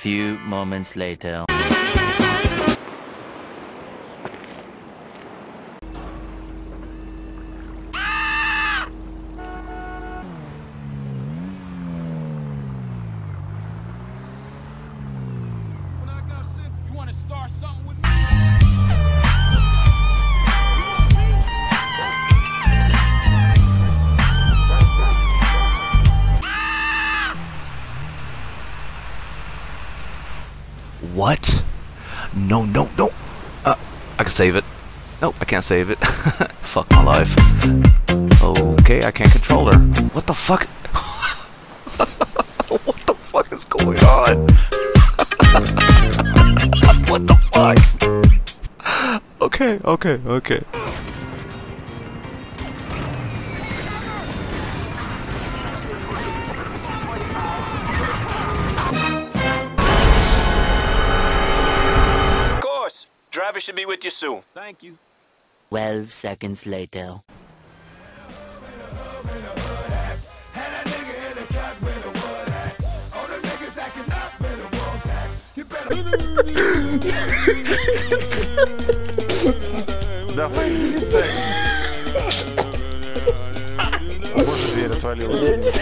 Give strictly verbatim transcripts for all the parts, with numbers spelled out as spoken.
few moments later. Start something with me. What? No, no, no. Uh, I can save it. Nope, I can't save it. Fuck my life. Okay, I can't control her. What the fuck? What the fuck is going on? What the fuck? Okay, okay, okay. Of course. Driver should be with you soon. Thank you. Twelve seconds later. Да, файзилися. Боже, дверь отвалилась.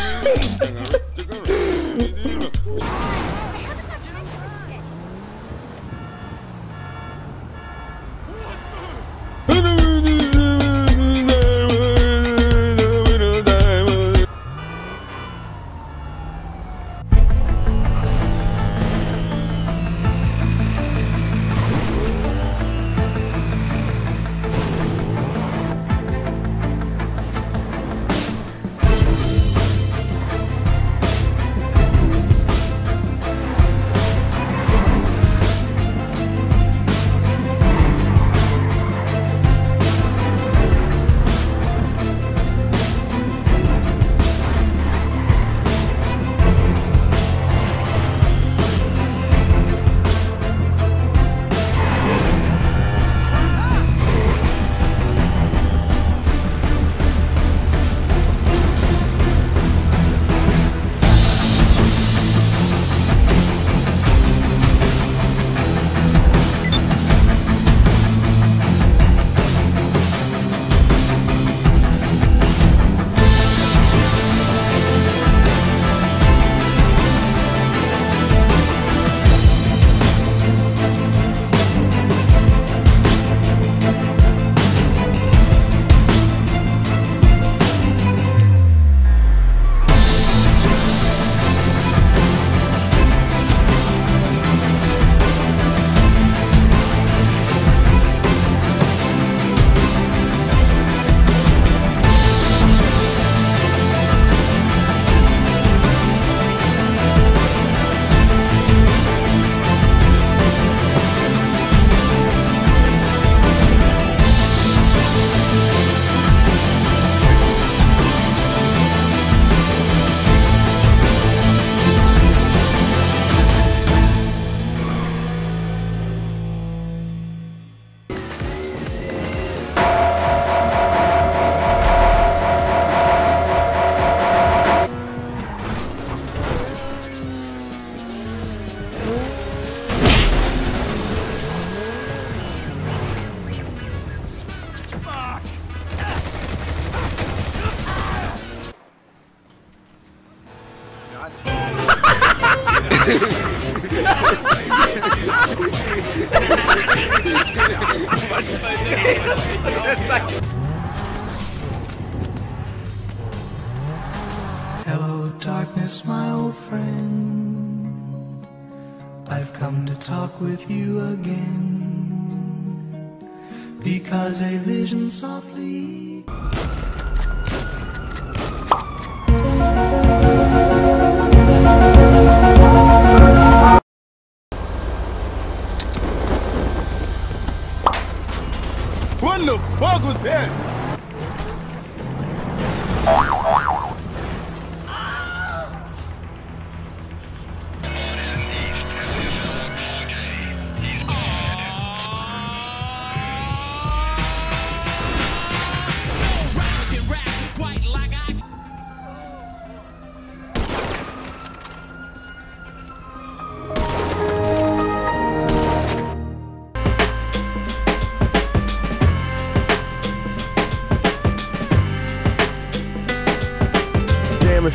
Hello, darkness, my old friend. I've come to talk with you again, because a vision softly What the fuck was that?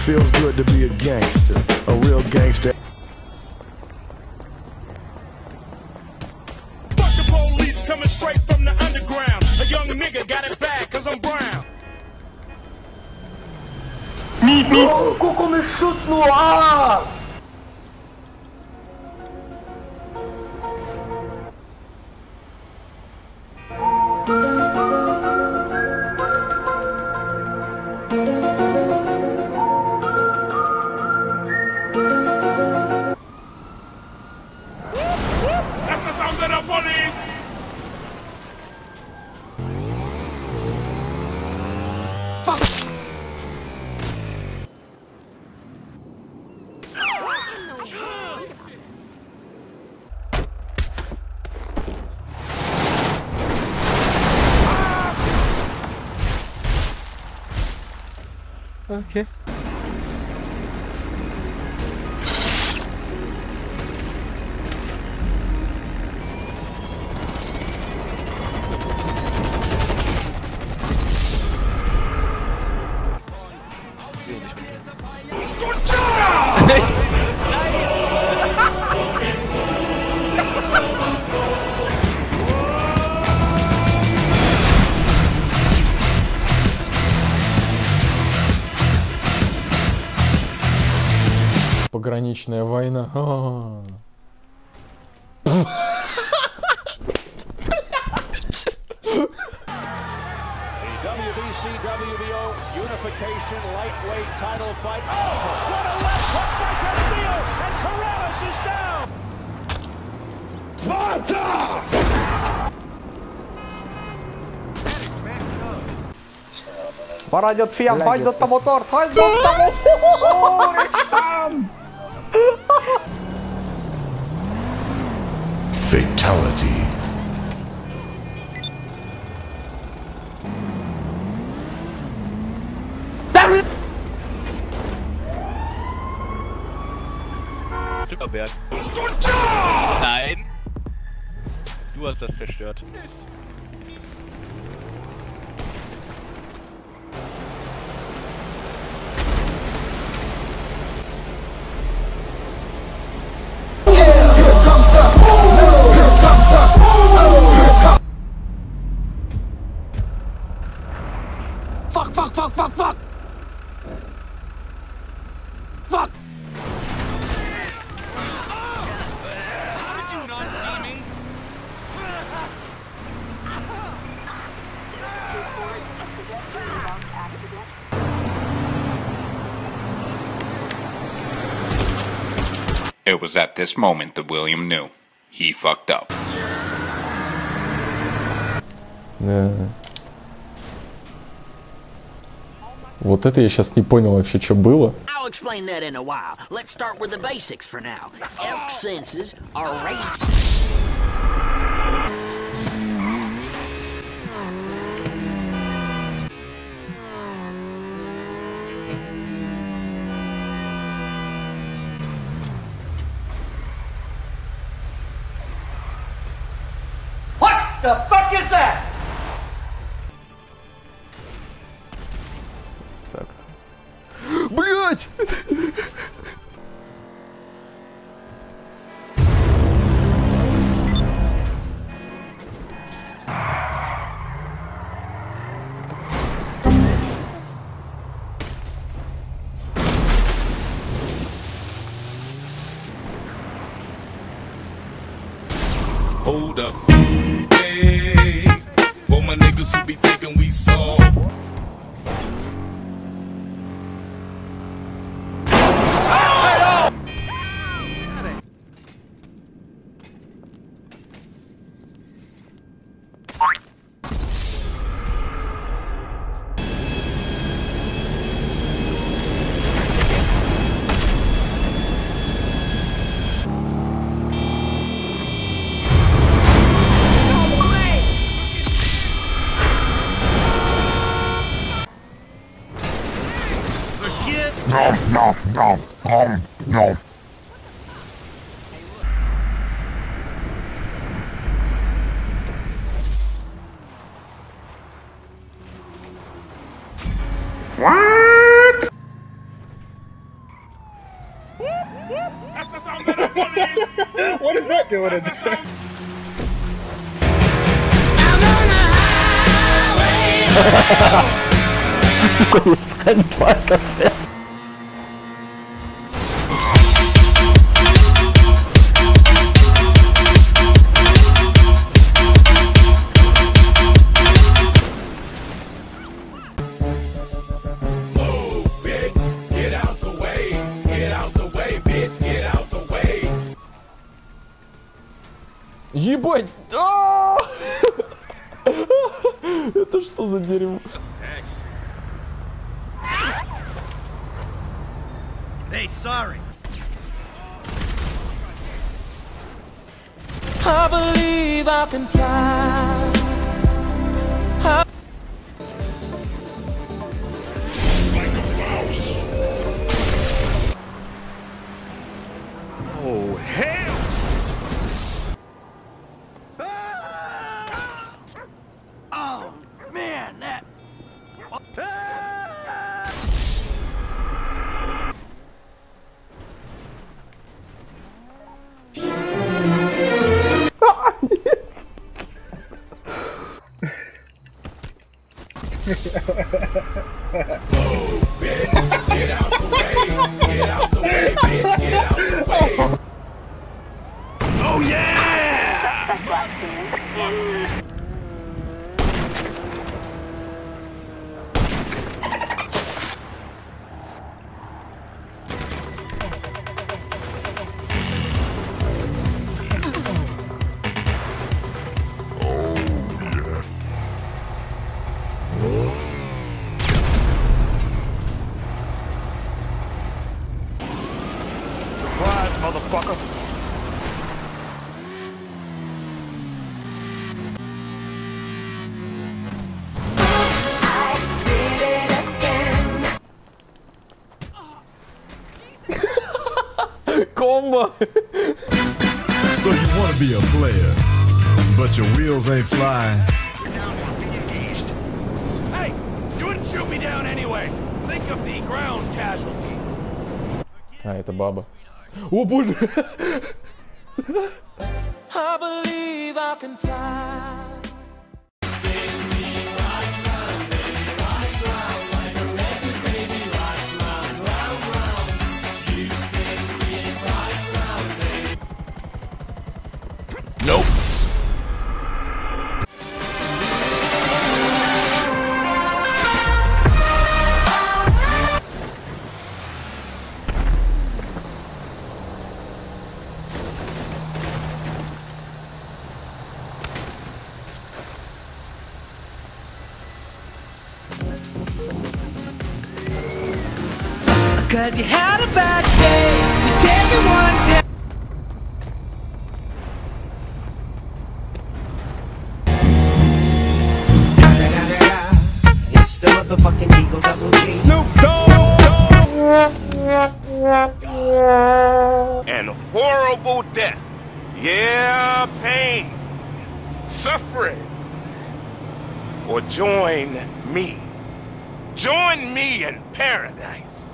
feels good to be a gangster, a real gangster. Fuck the police coming straight from the underground. A young nigga got it bad cause I'm brown. Como me chute no ar! That's the sound of the police. Fuck. Okay. Пограничная война. А-а-а. W B C W B O Unification Lightweight Title Fight. Oh, what a left hook by Castillo, and Corrales is down. Пора идет фиам, пойдет на мотор, пойдет на мотор! Fatality. Zuckerberg. Nein! Du hast das zerstört. Fuck, fuck, fuck, fuck, fuck. Fuck. How did you not see me? It was at this moment that William knew. He fucked up. Да. Вот это я сейчас не понял вообще, что было. I'll explain that in a while. Let's start with the basics for now. Elk senses are raised. What the fuck is that? Так-то. Блять! Hold up. Hey, for my niggas who be thinking we soft. No, no, no, no, no. What? That's the sound of the police. What is that doing in there? Ебать! А! Это что за дерьмо? Hey, sorry. I believe I can fly. I Oh, hell! Oh, man, that... Oh, bitch, get out the way. Get out the way, bitch. Get out the way. Oh, yeah! Surprise, motherfucker! Combo! So you want to be a player, but your wheels ain't flying. Hey, you wouldn't shoot me down anyway. Think of the ground casualties. А, это баба. О, боже! I believe I can fly. Nope. Cause you had a bad day, you take it one day. It's the motherfucking Eagle Double G. Snoop Dogg! And horrible death. Yeah, pain, suffering. Or join me. Join me in paradise.